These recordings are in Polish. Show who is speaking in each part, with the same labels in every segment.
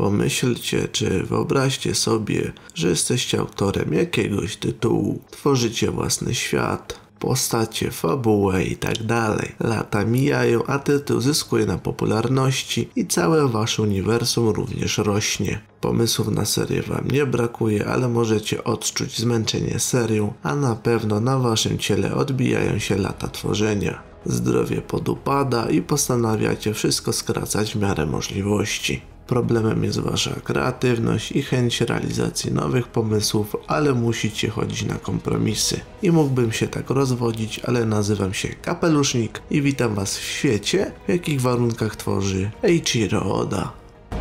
Speaker 1: Pomyślcie, czy wyobraźcie sobie, że jesteście autorem jakiegoś tytułu, tworzycie własny świat, postacie, fabułę i tak dalej. Lata mijają, a tytuł zyskuje na popularności i całe wasze uniwersum również rośnie. Pomysłów na serię wam nie brakuje, ale możecie odczuć zmęczenie serią, a na pewno na waszym ciele odbijają się lata tworzenia. Zdrowie podupada i postanawiacie wszystko skracać w miarę możliwości. Problemem jest wasza kreatywność i chęć realizacji nowych pomysłów, ale musicie chodzić na kompromisy. I mógłbym się tak rozwodzić, ale nazywam się Kapelusznik i witam was w świecie, w jakich warunkach tworzy Eiichiro Oda.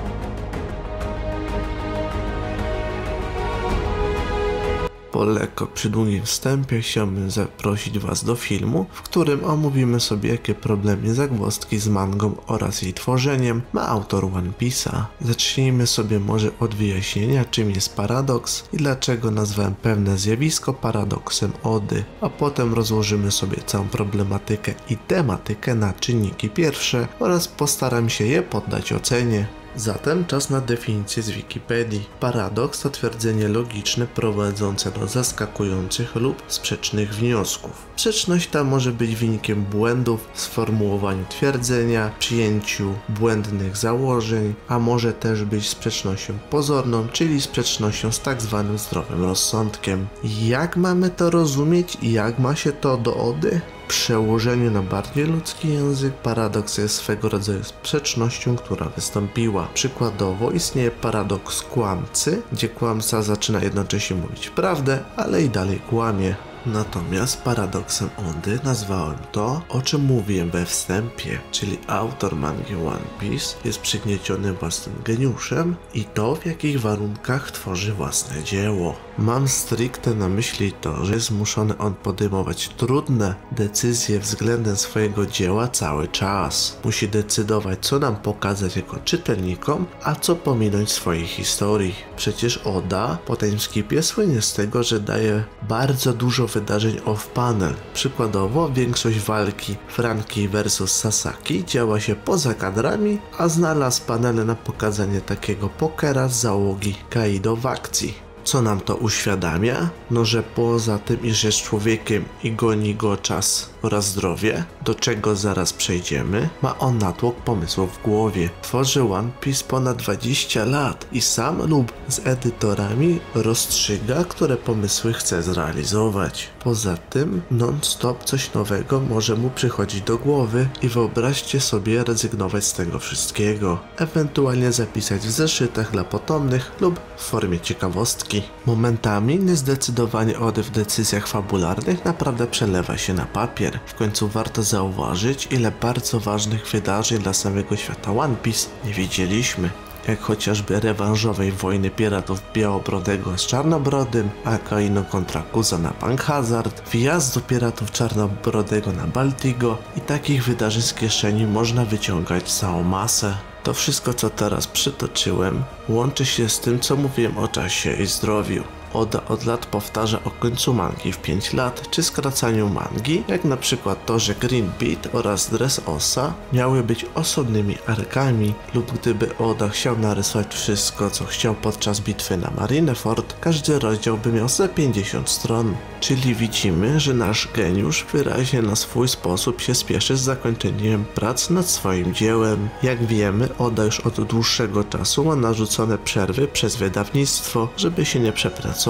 Speaker 1: Po lekko przydługim wstępie chciałbym zaprosić was do filmu, w którym omówimy sobie, jakie problemy i zagwozdki z mangą oraz jej tworzeniem ma autor One Piece'a. Zacznijmy sobie może od wyjaśnienia, czym jest paradoks i dlaczego nazwałem pewne zjawisko paradoksem Ody, a potem rozłożymy sobie całą problematykę i tematykę na czynniki pierwsze oraz postaram się je poddać ocenie. Zatem czas na definicję z Wikipedii. Paradoks to twierdzenie logiczne prowadzące do zaskakujących lub sprzecznych wniosków. Sprzeczność ta może być wynikiem błędów w sformułowaniu twierdzenia, przyjęciu błędnych założeń, a może też być sprzecznością pozorną, czyli sprzecznością z tak zwanym zdrowym rozsądkiem. Jak mamy to rozumieć i jak ma się to do Ody? W przełożeniu na bardziej ludzki język paradoks jest swego rodzaju sprzecznością, która wystąpiła. Przykładowo istnieje paradoks kłamcy, gdzie kłamca zaczyna jednocześnie mówić prawdę, ale i dalej kłamie. Natomiast paradoksem Ody nazwałem to, o czym mówiłem we wstępie, czyli autor mangi One Piece jest przygnieciony własnym geniuszem i to, w jakich warunkach tworzy własne dzieło. Mam stricte na myśli to, że jest zmuszony on podejmować trudne decyzje względem swojego dzieła cały czas. Musi decydować, co nam pokazać jako czytelnikom, a co pominąć w swojej historii. Przecież Oda po timeskipie słynie z tego, że daje bardzo dużo wydarzeń off-panel. Przykładowo większość walki Franky vs Sasaki działa się poza kadrami, a znalazł panele na pokazanie takiego pokera z załogi Kaido w akcji. Co nam to uświadamia? No, że poza tym, iż jest człowiekiem i goni go czas oraz zdrowie, do czego zaraz przejdziemy, ma on natłok pomysłów w głowie. Tworzy One Piece ponad 20 lat i sam lub z edytorami rozstrzyga, które pomysły chce zrealizować. Poza tym non-stop coś nowego może mu przychodzić do głowy i wyobraźcie sobie rezygnować z tego wszystkiego. Ewentualnie zapisać w zeszytach dla potomnych lub w formie ciekawostki. Momentami niezdecydowanie Ody w decyzjach fabularnych naprawdę przelewa się na papier. W końcu warto zauważyć, ile bardzo ważnych wydarzeń dla samego świata One Piece nie widzieliśmy. Jak chociażby rewanżowej wojny piratów Białobrodego z Czarnobrodym, Akainu kontra Kuza na Punk Hazard, wjazdu piratów Czarnobrodego na Baltigo i takich wydarzeń z kieszeni można wyciągać całą masę. To wszystko, co teraz przytoczyłem, łączy się z tym, co mówiłem o czasie i zdrowiu. Oda od lat powtarza o końcu mangi w 5 lat, czy skracaniu mangi, jak na przykład to, że Green Beat oraz Dressrosa miały być osobnymi arkami, lub gdyby Oda chciał narysować wszystko, co chciał podczas bitwy na Marineford, każdy rozdział by miał ze 50 stron. Czyli widzimy, że nasz geniusz wyraźnie na swój sposób się spieszy z zakończeniem prac nad swoim dziełem. Jak wiemy, Oda już od dłuższego czasu ma narzucone przerwy przez wydawnictwo, żeby się nie przepracował.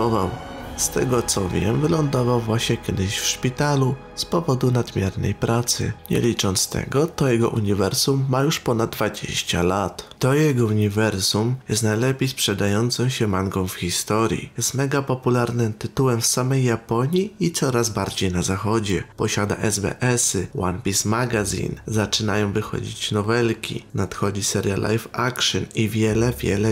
Speaker 1: Z tego co wiem, wylądował właśnie kiedyś w szpitalu z powodu nadmiernej pracy. Nie licząc tego, to jego uniwersum ma już ponad 20 lat. To jego uniwersum jest najlepiej sprzedającą się mangą w historii. Jest mega popularnym tytułem w samej Japonii i coraz bardziej na zachodzie. Posiada SBS-y, One Piece Magazine, zaczynają wychodzić nowelki, nadchodzi seria live action i wiele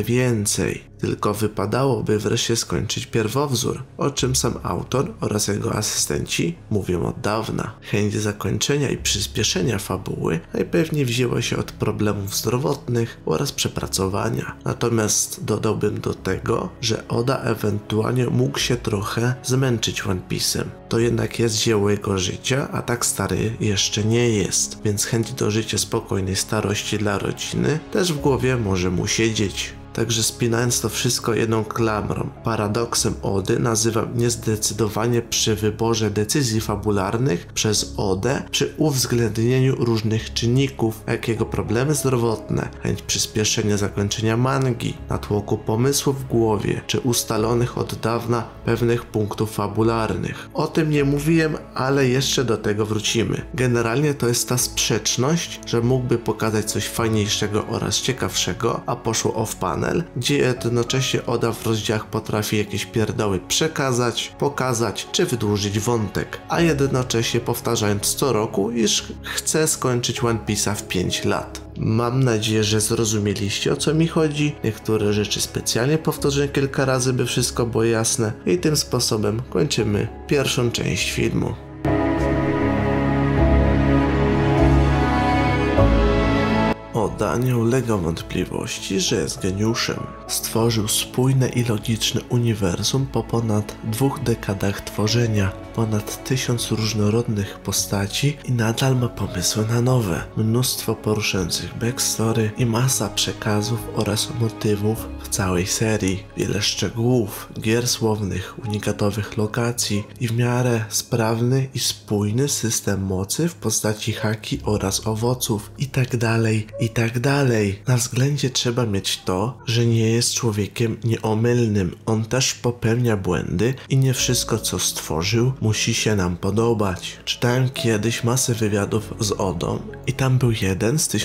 Speaker 1: więcej. Tylko wypadałoby wreszcie skończyć pierwowzór, o czym sam autor oraz jego asystenci mówią od dawna. Chęć zakończenia i przyspieszenia fabuły najpewniej wzięła się od problemów zdrowotnych oraz przepracowania. Natomiast dodałbym do tego, że Oda ewentualnie mógł się trochę zmęczyć One Piece'em. To jednak jest dzieło jego życia, a tak stary jeszcze nie jest, więc chęć do życia spokojnej starości dla rodziny też w głowie może mu siedzieć. Także spinając to wszystko jedną klamrą, paradoksem Ody nazywam niezdecydowanie przy wyborze decyzji fabularnych przez Odę przy uwzględnieniu różnych czynników, jak jego problemy zdrowotne, chęć przyspieszenia zakończenia mangi, natłoku pomysłów w głowie, czy ustalonych od dawna pewnych punktów fabularnych. O tym nie mówiłem, ale jeszcze do tego wrócimy. Generalnie to jest ta sprzeczność, że mógłby pokazać coś fajniejszego oraz ciekawszego, a poszło off-panel, gdzie jednocześnie Oda w rozdziałach potrafi jakieś pierdoły przekazać, pokazać czy wydłużyć wątek, a jednocześnie powtarzając co roku, iż chce skończyć One Piece'a w 5 lat. Mam nadzieję, że zrozumieliście, o co mi chodzi. Niektóre rzeczy specjalnie powtórzę kilka razy, by wszystko było jasne, i tym sposobem kończymy pierwszą część filmu. Oda nie ulega wątpliwości, że jest geniuszem. Stworzył spójne i logiczne uniwersum po ponad 2 dekadach tworzenia, ponad 1000 różnorodnych postaci i nadal ma pomysły na nowe. Mnóstwo poruszających backstory i masa przekazów oraz motywów w całej serii. Wiele szczegółów, gier słownych, unikatowych lokacji i w miarę sprawny i spójny system mocy w postaci haki oraz owoców itd. Na względzie trzeba mieć to, że nie jest człowiekiem nieomylnym. On też popełnia błędy i nie wszystko, co stworzył, musi się nam podobać. Czytałem kiedyś masę wywiadów z Odą i tam był jeden z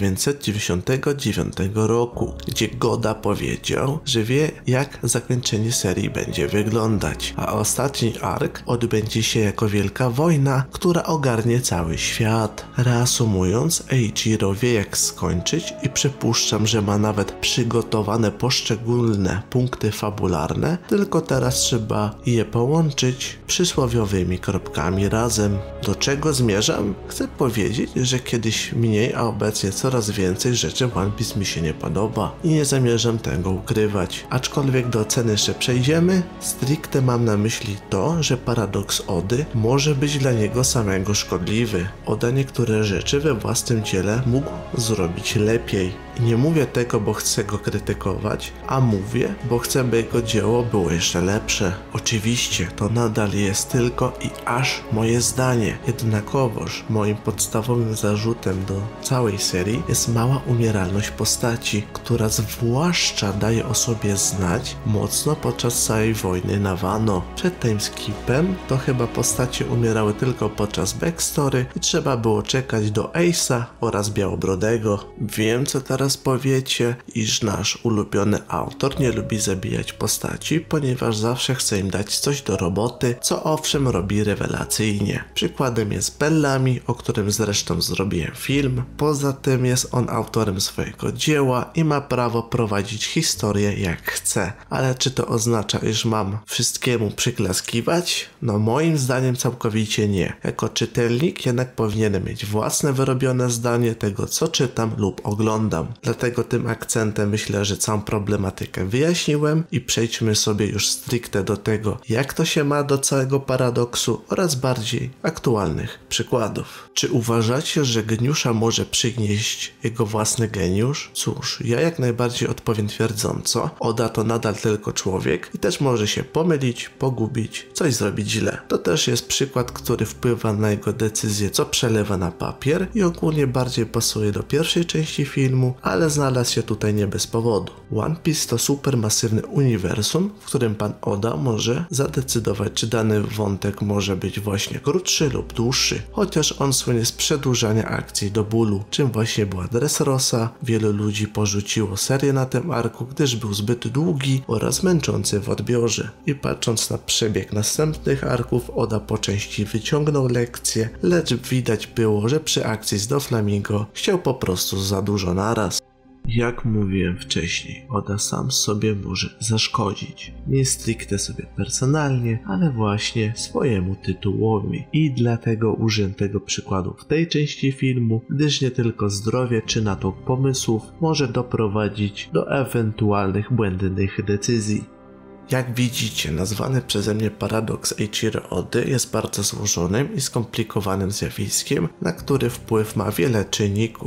Speaker 1: 1999 roku, gdzie Goda powiedział, że wie, jak zakończenie serii będzie wyglądać, a ostatni ark odbędzie się jako wielka wojna, która ogarnie cały świat. Reasumując, Eiichiro wie, jak skończyć i przypuszczam, że ma nawet przygotowane poszczególne punkty fabularne, tylko teraz trzeba je połączyć przysłowiowymi kropkami razem. Do czego zmierzam? Chcę powiedzieć, że kiedyś mniej, a obecnie coraz więcej rzeczy One Piece mi się nie podoba i nie zamierzam tego ukrywać. Aczkolwiek do oceny jeszcze przejdziemy, stricte mam na myśli to, że paradoks Ody może być dla niego samego szkodliwy. Oda niektóre rzeczy we własnym dziele mógł zrobić lepiej. I nie mówię tego, bo chcę go krytykować, a mówię, bo chcę, by jego dzieło było jeszcze lepsze. Oczywiście, to nadal jest tylko i aż moje zdanie. Jednakowoż moim podstawowym zarzutem do całej serii jest mała umieralność postaci, która zwłaszcza daje o sobie znać mocno podczas całej wojny na Wano. Przed timeskipem to chyba postacie umierały tylko podczas backstory i trzeba było czekać do Ace'a oraz Białobrodego. Wiem, co teraz powiecie, iż nasz ulubiony autor nie lubi zabijać postaci, ponieważ zawsze chce im dać coś do roboty, co owszem robi rewelacyjnie. Przykładem jest Bellamy, o którym zresztą zrobiłem film. Poza tym jest on autorem swojego dzieła i ma prawo prowadzić historię jak chce. Ale czy to oznacza, iż mam wszystkiemu przyklaskiwać? No moim zdaniem całkowicie nie. Jako czytelnik jednak powinienem mieć własne wyrobione zdanie tego, co czytam lub oglądam. Dlatego tym akcentem myślę, że całą problematykę wyjaśniłem i przejdźmy sobie już stricte do tego, jak to się ma do całego paradoksu oraz bardziej aktualnych przykładów. Czy uważacie, że geniusza może przynieść jego własny geniusz? Cóż, ja jak najbardziej odpowiem twierdząco. Oda to nadal tylko człowiek i też może się pomylić, pogubić, coś zrobić źle. To też jest przykład, który wpływa na jego decyzję, co przelewa na papier i ogólnie bardziej pasuje do pierwszej części filmu, ale znalazł się tutaj nie bez powodu. One Piece to supermasywny uniwersum, w którym pan Oda może zadecydować, czy dany wątek może być właśnie krótszy lub dłuższy, chociaż on słynie z przedłużania akcji do bólu, czym właśnie była Dressrosa. Wielu ludzi porzuciło serię na tym arku, gdyż był zbyt długi oraz męczący w odbiorze. I patrząc na przebieg następnych arków, Oda po części wyciągnął lekcję, lecz widać było, że przy akcji z Doflamingo chciał po prostu za dużo naraz. Jak mówiłem wcześniej, Oda sam sobie może zaszkodzić. Nie stricte sobie personalnie, ale właśnie swojemu tytułowi. I dlatego użyłem tego przykładu w tej części filmu, gdyż nie tylko zdrowie czy natłok pomysłów może doprowadzić do ewentualnych błędnych decyzji. Jak widzicie, nazwany przeze mnie paradoks Eiichiro Ody jest bardzo złożonym i skomplikowanym zjawiskiem, na który wpływ ma wiele czynników.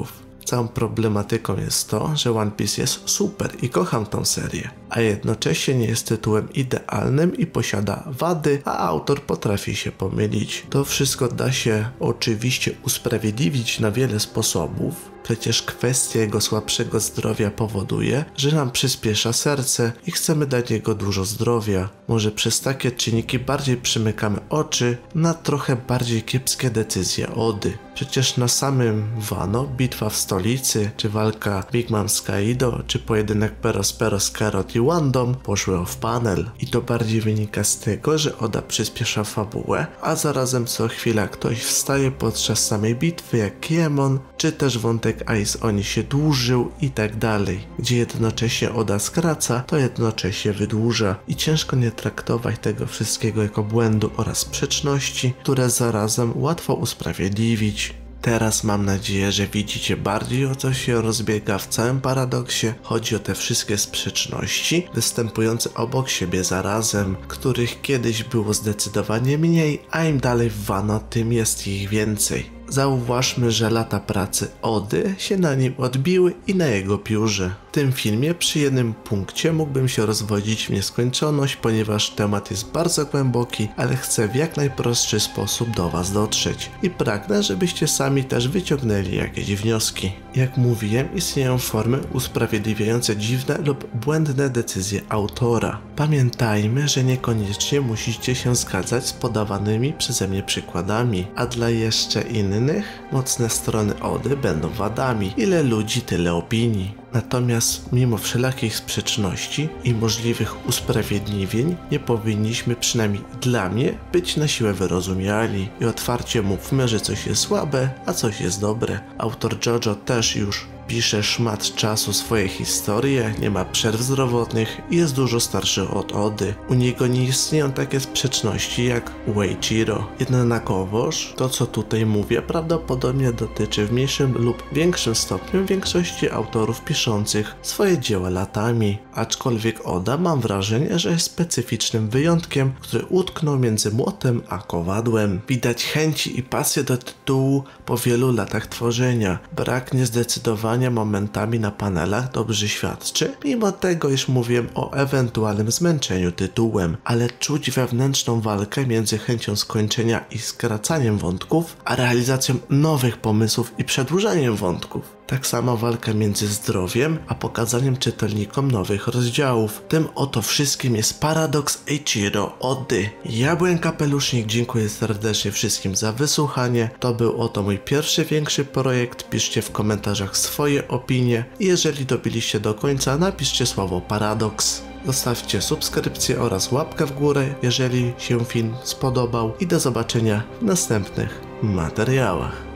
Speaker 1: Całą problematyką jest to, że One Piece jest super i kocham tą serię, a jednocześnie nie jest tytułem idealnym i posiada wady, a autor potrafi się pomylić. To wszystko da się oczywiście usprawiedliwić na wiele sposobów. Przecież kwestia jego słabszego zdrowia powoduje, że nam przyspiesza serce i chcemy dać jego dużo zdrowia. Może przez takie czynniki bardziej przymykamy oczy na trochę bardziej kiepskie decyzje Ody. Przecież na samym Wano, bitwa w stolicy, czy walka Big Mom z Kaido, czy pojedynek Peros, Carrot i Wandom poszły w panel. I to bardziej wynika z tego, że Oda przyspiesza fabułę, a zarazem co chwila ktoś wstaje podczas samej bitwy jak Kiemon, czy też wątek Ice Oni się dłużył i tak dalej. Gdzie jednocześnie Oda skraca, to jednocześnie wydłuża i ciężko nie traktować tego wszystkiego jako błędu oraz sprzeczności, które zarazem łatwo usprawiedliwić. Teraz mam nadzieję, że widzicie bardziej, o co się rozbiega w całym paradoksie. Chodzi o te wszystkie sprzeczności występujące obok siebie zarazem, których kiedyś było zdecydowanie mniej, a im dalej w Wano, tym jest ich więcej. Zauważmy, że lata pracy Ody się na nim odbiły i na jego piórze. W tym filmie przy jednym punkcie mógłbym się rozwodzić w nieskończoność, ponieważ temat jest bardzo głęboki, ale chcę w jak najprostszy sposób do Was dotrzeć i pragnę, żebyście sami też wyciągnęli jakieś wnioski. Jak mówiłem, istnieją formy usprawiedliwiające dziwne lub błędne decyzje autora. Pamiętajmy, że niekoniecznie musicie się zgadzać z podawanymi przeze mnie przykładami, a dla jeszcze innych mocne strony Ody będą wadami. Ile ludzi, tyle opinii. Natomiast mimo wszelakich sprzeczności i możliwych usprawiedliwień nie powinniśmy, przynajmniej dla mnie, być na siłę wyrozumiali i otwarcie mówmy, że coś jest słabe, a coś jest dobre. Autor JoJo też już pisze szmat czasu swoje historie, nie ma przerw zdrowotnych i jest dużo starszy od Ody. U niego nie istnieją takie sprzeczności jak u Eiichiro. Jednakowoż to, co tutaj mówię, prawdopodobnie dotyczy w mniejszym lub większym stopniu większości autorów piszących swoje dzieła latami. Aczkolwiek Oda, mam wrażenie, że jest specyficznym wyjątkiem, który utknął między młotem a kowadłem. Widać chęci i pasję do tytułu po wielu latach tworzenia. Brak niezdecydowania momentami na panelach dobrze świadczy, mimo tego, iż mówiłem o ewentualnym zmęczeniu tytułem, ale czuć wewnętrzną walkę między chęcią skończenia i skracaniem wątków, a realizacją nowych pomysłów i przedłużaniem wątków. Tak samo walka między zdrowiem, a pokazaniem czytelnikom nowych rozdziałów. Tym oto wszystkim jest paradoks Eiichiro Ody. Ja byłem Kapelusznik, dziękuję serdecznie wszystkim za wysłuchanie. To był oto mój pierwszy większy projekt. Piszcie w komentarzach swoje opinie i jeżeli dobiliście do końca, napiszcie słowo paradoks. Zostawcie subskrypcję oraz łapkę w górę, jeżeli się film spodobał i do zobaczenia w następnych materiałach.